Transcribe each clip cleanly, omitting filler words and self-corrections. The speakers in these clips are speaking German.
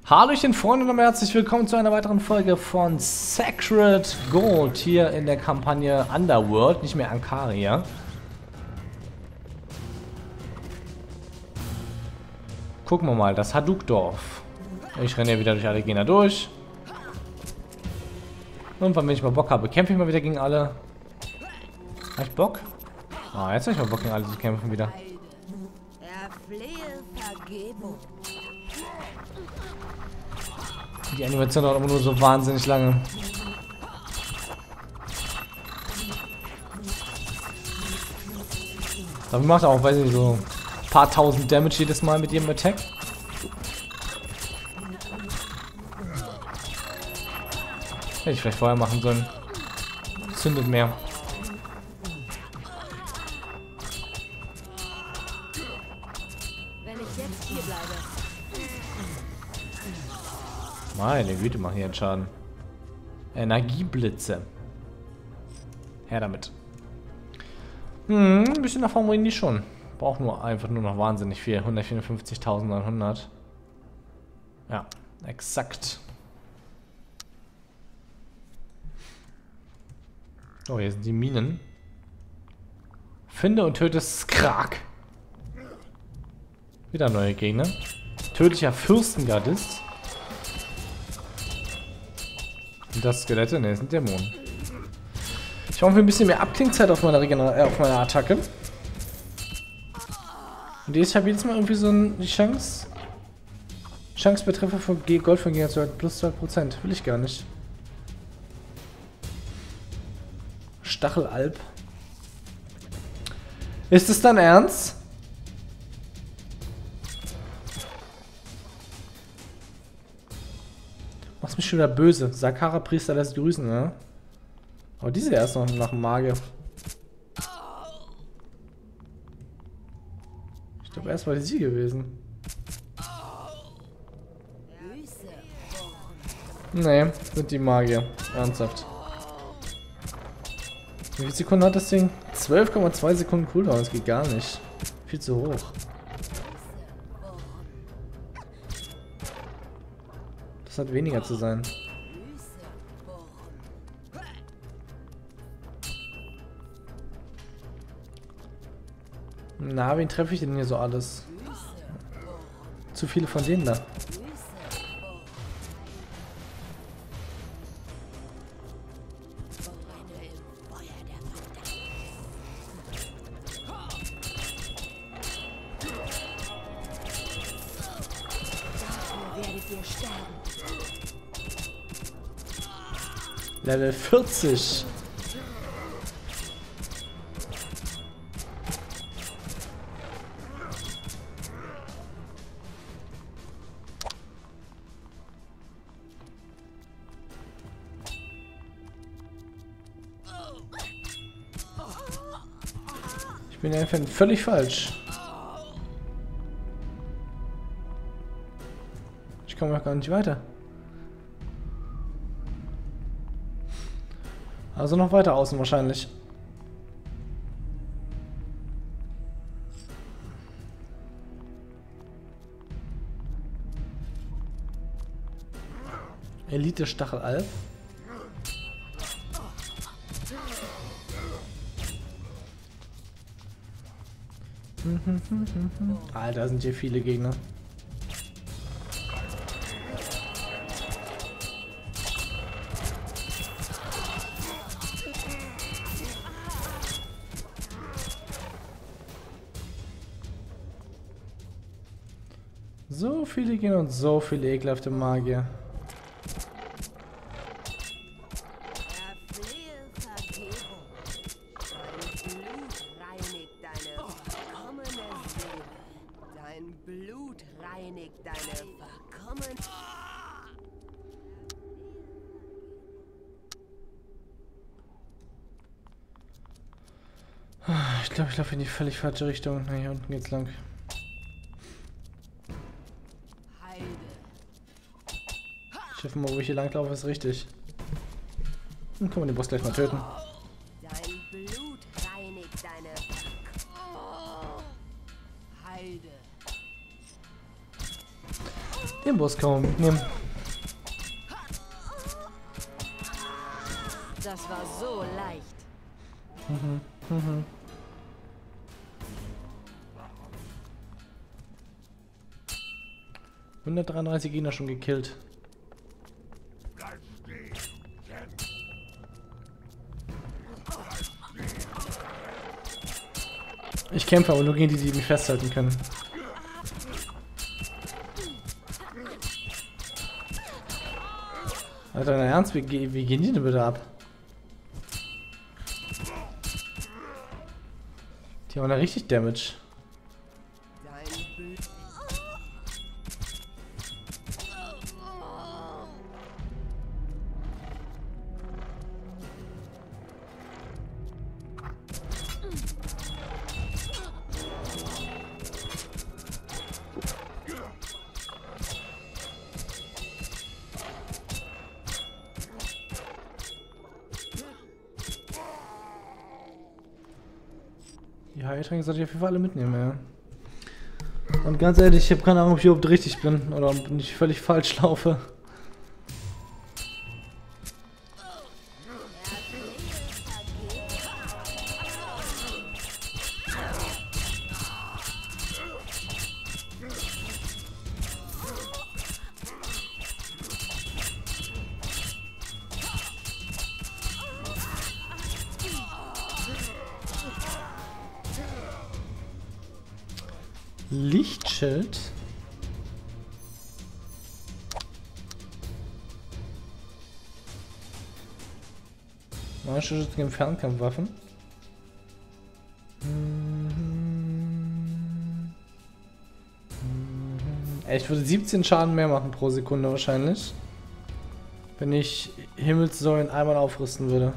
Hallöchen Freunde und herzlich willkommen zu einer weiteren Folge von Sacred Gold hier in der Kampagne Underworld, nicht mehr Ankaria. Gucken wir mal, das Hadukdorf. Ich renne ja wieder durch alle Gegner durch. Und wenn ich mal Bock habe, kämpfe ich mal wieder gegen alle. Hab ich Bock? Ah, jetzt habe ich mal Bock gegen alle zu kämpfen wieder. Die Animation dauert immer nur so wahnsinnig lange. Aber macht auch, weiß ich nicht, so ein paar tausend Damage jedes Mal mit jedem Attack. Hätte ich vielleicht vorher machen sollen. Zündet mehr. Wenn ich jetzt hier bleibe. Meine Güte, machen hier einen Schaden. Energieblitze. Her damit. Ein bisschen Erfahrung bringen die schon. Braucht nur einfach nur noch wahnsinnig viel. 154.900. Ja, exakt. Oh, hier sind die Minen. Finde und töte Skrak. Wieder neue Gegner. Tödlicher Fürstengardist. Und das Skelette? Ne, sind Dämonen. Ich brauche ein bisschen mehr Abklingzeit auf meiner auf meiner Attacke. Und ich habe jedes Mal irgendwie so die Chance bei Treffer von Gold von Gegner zu halten. Plus 2%. Will ich gar nicht. Stachelalb. Ist es dann ernst? Machst mich schon wieder böse. Sakara Priester lässt grüßen, ne? Aber diese erst noch nach dem Magier. Ich glaube, erst war die sie gewesen. Nee, sind die Magier. Ernsthaft. Wie viele Sekunden hat das Ding? 12,2 Sekunden Cooldown. Das geht gar nicht. Viel zu hoch. Das hat weniger zu sein. Na, wen treffe ich denn hier so alles? Zu viele von denen da. Level 40. Ich bin einfach völlig falsch. Ich komme auch gar nicht weiter. Also noch weiter außen wahrscheinlich. Elite Stachelalb. Alter, sind hier viele Gegner. So viele Gegner und so viele ekelhafte Magier. Dein Blut reinigt deine verkommene... Ich glaube, ich laufe in die völlig falsche Richtung. Na, hier unten geht's lang. Ich hoffe mal, wo ich hier lang laufe, ist richtig. Dann können wir den Boss gleich mal töten. Dein Blut reinigt deine Heide. Den Boss kann man mitnehmen. Das war so leicht. 133 Gegner schon gekillt. Ich kämpfe aber nur gegen die, die mich festhalten können. Alter, dein Ernst? Wie gehen die denn bitte ab? Die haben da richtig Damage. Die Heiltränke sollte ich auf jeden Fall alle mitnehmen, ja. Und ganz ehrlich, ich habe keine Ahnung, ob ich überhaupt richtig bin oder ob ich völlig falsch laufe. Lichtschild. Magische Schütze gegen Fernkampfwaffen. Ich würde 17 Schaden mehr machen pro Sekunde wahrscheinlich, wenn ich Himmelssäulen einmal aufrüsten würde.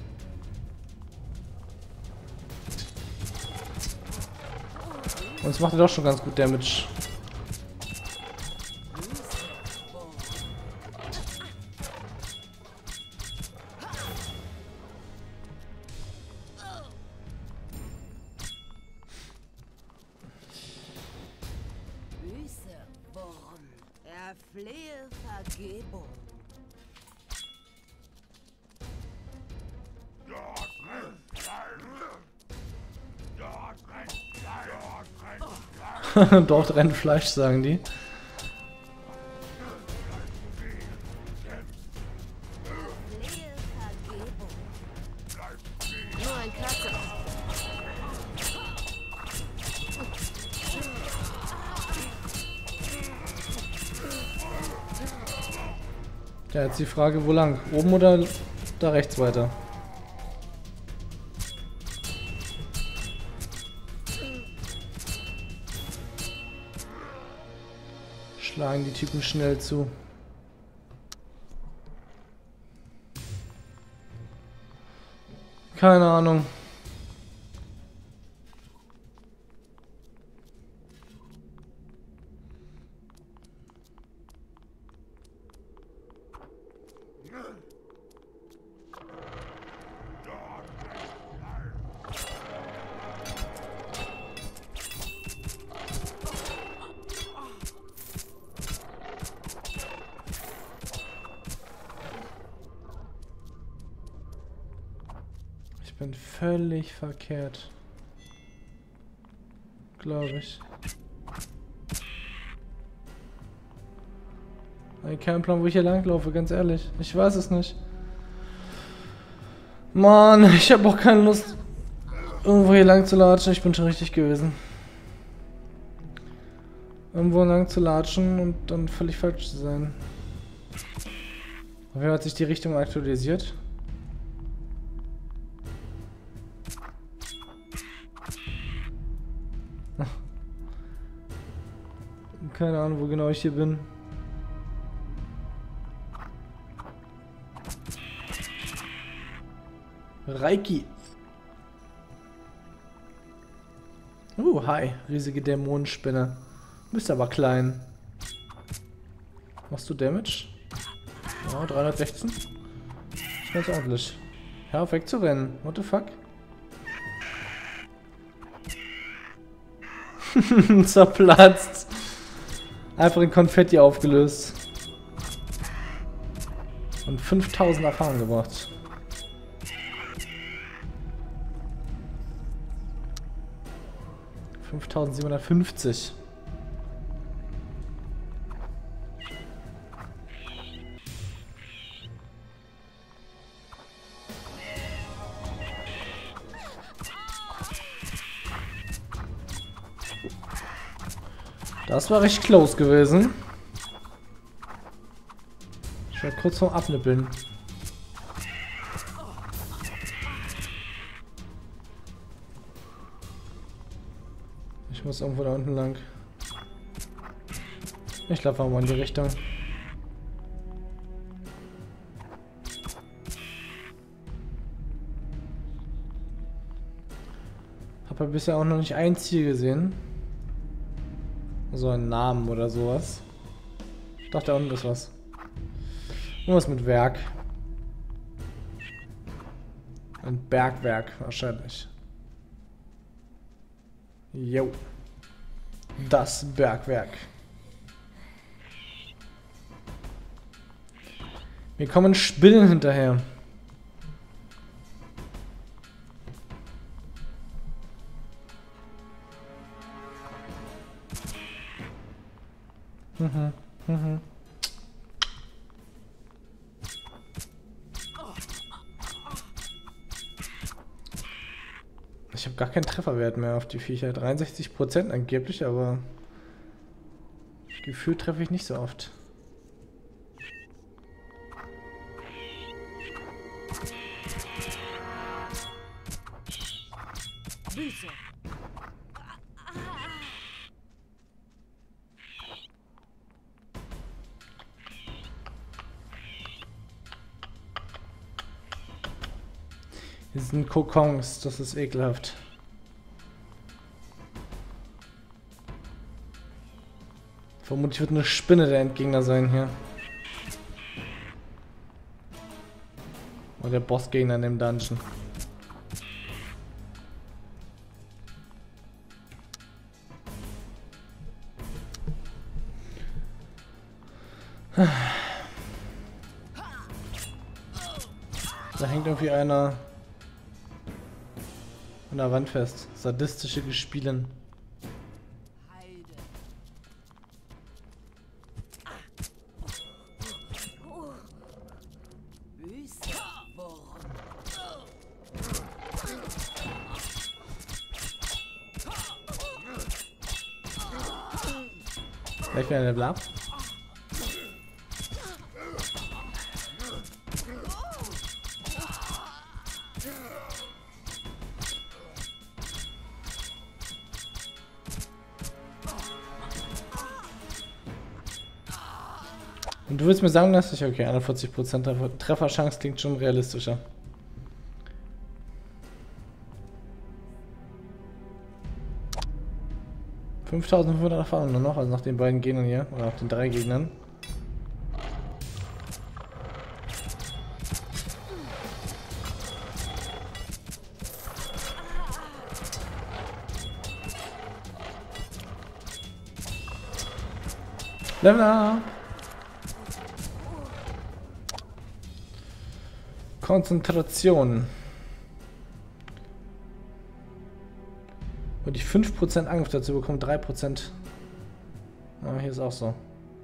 Und es macht ja doch schon ganz gut Damage. Erflehe Vergebung. Dort rennt Fleisch, sagen die. Nur ein Kratzer. Ja, jetzt die Frage, wo lang? Oben oder da rechts weiter? Schlagen die Typen schnell zu. Keine Ahnung. Ich bin völlig verkehrt. Glaube ich. Ich habe keinen Plan, wo ich hier langlaufe, ganz ehrlich. Ich weiß es nicht. Mann, ich habe auch keine Lust, irgendwo hier lang zu latschen. Ich bin schon richtig gewesen. Irgendwo lang zu latschen und dann völlig falsch zu sein. Auf jeden Fall hat sich die Richtung aktualisiert. Keine Ahnung, wo genau ich hier bin. Reiki. Hi. Riesige Dämonenspinne. Bist aber klein. Machst du Damage? Ja, 316. Ist ganz ordentlich. Hör auf wegzurennen. What the fuck? Zerplatzt. Einfach in Konfetti aufgelöst. Und 5000 Erfahrung gebracht. $5750. Das war recht close gewesen. Ich war kurz vorm Abnippeln. Ich muss irgendwo da unten lang. Ich laufe mal in die Richtung. Habe ja bisher auch noch nicht ein Ziel gesehen. So einen Namen oder sowas. Ich dachte, da unten ist was. Irgendwas mit Werk. Ein Bergwerk wahrscheinlich. Jo. Das Bergwerk. Mir kommen Spinnen hinterher. Ich habe gar keinen Trefferwert mehr auf die Viecher. 63% angeblich, aber gefühlt treffe ich nicht so oft. Büße. Hier sind Kokons, das ist ekelhaft. Vermutlich wird eine Spinne der Endgegner sein hier. Oder der Bossgegner in dem Dungeon. Da hängt irgendwie einer an der Wand fest. Sadistische Gespielen. Gleich wieder ein Level ab. Und du willst mir sagen, dass ich okay, 41% Trefferchance klingt schon realistischer. $5500 Erfahrung nur noch, also nach den beiden Gegnern hier, oder nach den 3 Gegnern. Level up! Konzentration. Und ich 5% Angriff dazu bekomme, 3%. Ah, hier ist auch so.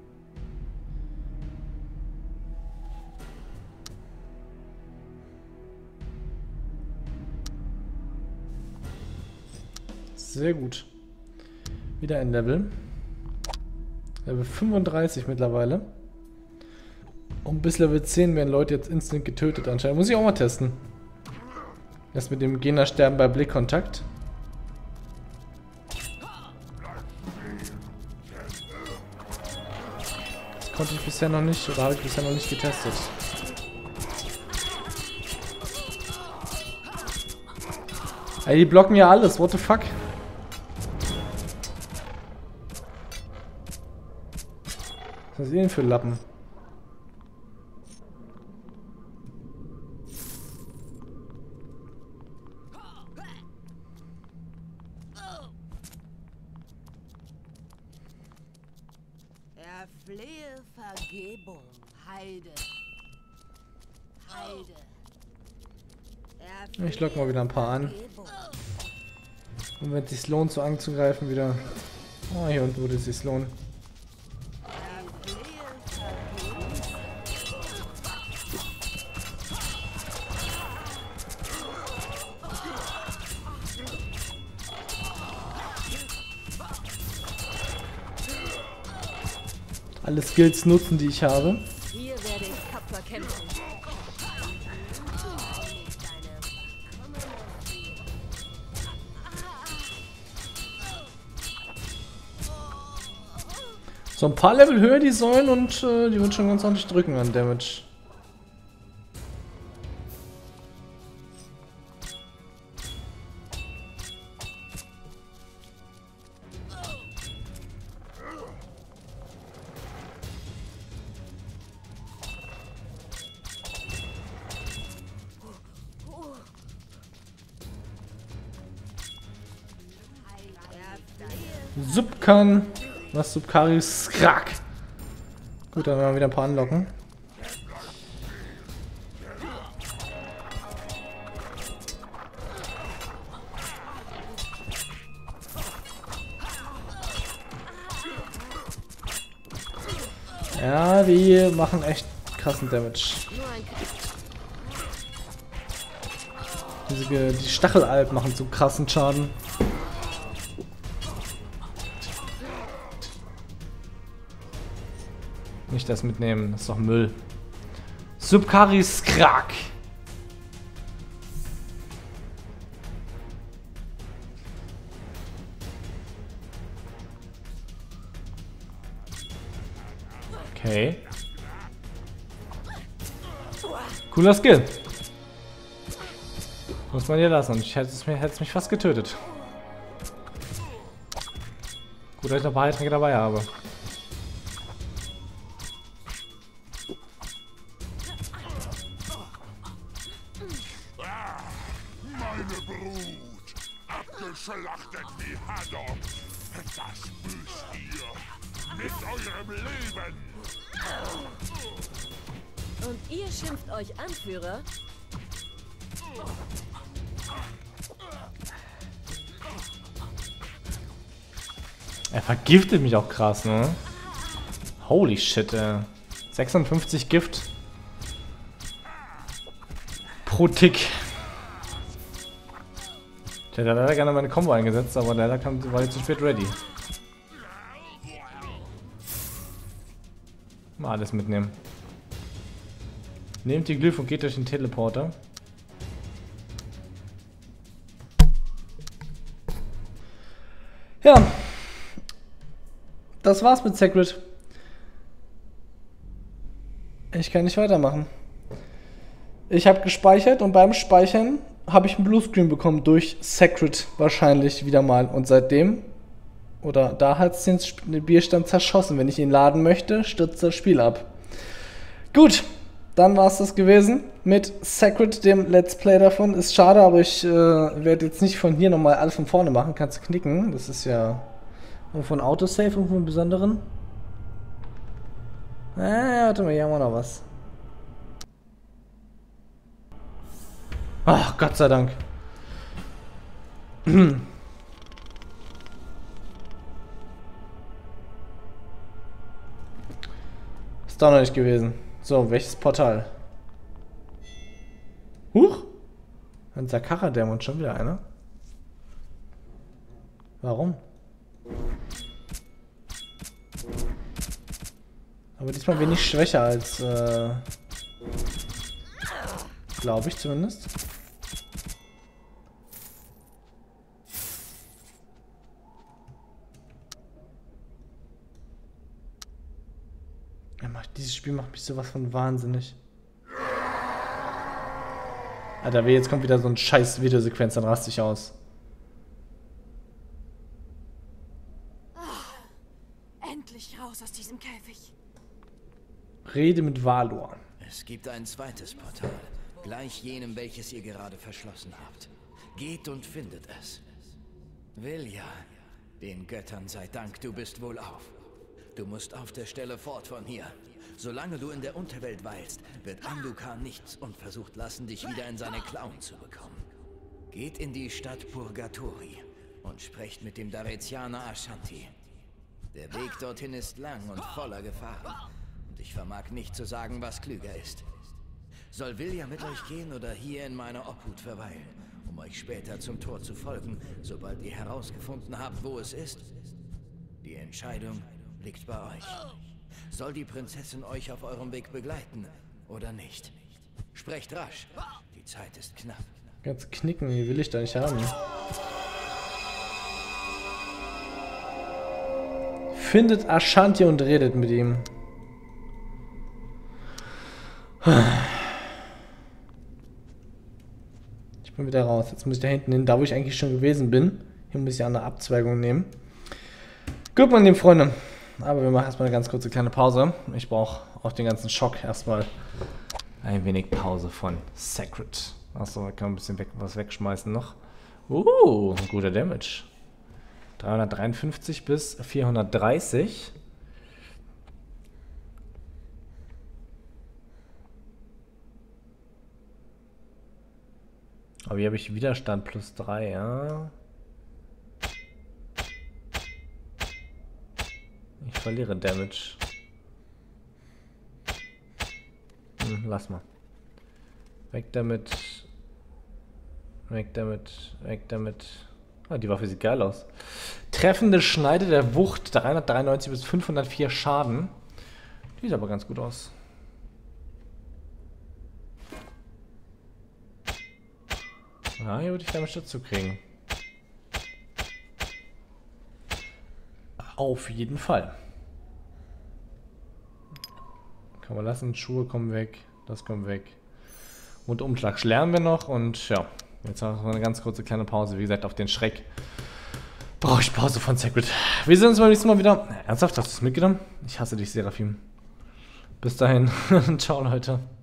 Sehr gut. Wieder ein Level. Level 35 mittlerweile. Und bis Level 10 werden Leute jetzt instant getötet anscheinend. Muss ich auch mal testen. Das mit dem Gegnersterben bei Blickkontakt. Das konnte ich bisher noch nicht, oder habe ich bisher noch nicht getestet. Ey, die blocken ja alles, what the fuck? Was ist das denn für Lappen? Vergebung. Heide. Heide. Ich lock mal wieder ein paar an. Und wenn es sich lohnt, so anzugreifen wieder. Ah, hier unten würde es sich lohnen. Alle Skills nutzen, die ich habe. Hier werde ich tapfer kämpfen. So ein paar Level höher die Säulen und die wird schon ganz ordentlich drücken an Damage. Subkan. Was? Subkari Skrak. Gut, dann werden wir wieder ein paar anlocken. Ja, die machen echt krassen Damage. Die Stachelalp machen so krassen Schaden. Nicht das mitnehmen, das ist doch Müll. Subkari Skrak. Okay. Cooler Skill. Muss man dir lassen. Ich hätte es mich fast getötet. Gut, dass ich noch ein paar Heiltränke dabei habe. Meine Brut, abgeschlachtet wie Haddock. Das büßt ihr mit eurem Leben. Und ihr schimpft euch Anführer? Er vergiftet mich auch krass, ne? Holy shit, ey. 56 Gift pro Tick. Ich hätte leider gerne meine Combo eingesetzt, aber leider war ich zu spät ready. Mal alles mitnehmen. Nehmt die Glyph und geht durch den Teleporter. Ja. Das war's mit Sacred. Ich kann nicht weitermachen. Ich habe gespeichert und beim Speichern habe ich einen Bluescreen bekommen durch Sacred wahrscheinlich wieder mal. Und seitdem, oder da hat es den Bierstand zerschossen. Wenn ich ihn laden möchte, stürzt das Spiel ab. Gut, dann war es das gewesen mit Sacred, dem Let's Play davon. Ist schade, aber ich werde jetzt nicht von hier nochmal alles von vorne machen. Kannst du knicken. Das ist ja von Autosave, irgendwo einen besonderen. Warte mal, hier haben wir noch was. Ach, Gott sei Dank. Ist doch noch nicht gewesen. So, welches Portal? Huch! Ein Sakara-Dämon, schon wieder einer. Warum? Aber diesmal wenig schwächer als, glaube ich zumindest. Dieses Spiel macht mich sowas von wahnsinnig. Alter, jetzt kommt wieder so ein scheiß Videosequenz, dann raste ich aus. Endlich raus aus diesem Käfig. Rede mit Valor. Es gibt ein zweites Portal, gleich jenem, welches ihr gerade verschlossen habt. Geht und findet es. Vilja, den Göttern sei Dank, du bist wohlauf. Du musst auf der Stelle fort von hier. Solange du in der Unterwelt weilst, wird Amdukar nichts unversucht lassen, dich wieder in seine Klauen zu bekommen. Geht in die Stadt Purgatori und sprecht mit dem Darezianer Ashanti. Der Weg dorthin ist lang und voller Gefahren. Und ich vermag nicht zu sagen, was klüger ist. Soll Vilja mit euch gehen oder hier in meiner Obhut verweilen, um euch später zum Tor zu folgen, sobald ihr herausgefunden habt, wo es ist? Die Entscheidung liegt bei euch. Soll die Prinzessin euch auf eurem Weg begleiten oder nicht? Sprecht rasch. Die Zeit ist knapp. Ganz knicken, die will ich da nicht haben. Findet Ashanti und redet mit ihm. Ich bin wieder raus. Jetzt muss ich da hinten hin, da wo ich eigentlich schon gewesen bin. Hier muss ich eine Abzweigung nehmen. Gut, meine lieben Freunde. Aber wir machen erstmal eine ganz kurze kleine Pause. Ich brauche auf den ganzen Schock erstmal ein wenig Pause von Sacred. Achso, da kann man ein bisschen was wegschmeißen noch. Ein guter Damage. 353 bis 430. Aber hier habe ich Widerstand plus 3, ja. Ich verliere Damage. Lass mal. Weg damit. Weg damit. Weg damit. Ah, die Waffe sieht geil aus. Treffende Schneide der Wucht. 393 bis 504 Schaden. Die sieht aber ganz gut aus. Ja, hier würde ich Damage dazu kriegen. Auf jeden Fall. Kann man lassen. Schuhe kommen weg. Das kommt weg. Und Umschlag lernen wir noch. Und ja, jetzt haben wir eine ganz kurze kleine Pause. Wie gesagt, auf den Schreck brauche ich Pause von Sacred. Wir sehen uns beim nächsten Mal wieder. Ernsthaft, hast du es mitgenommen? Ich hasse dich, Seraphim. Bis dahin. Ciao, Leute.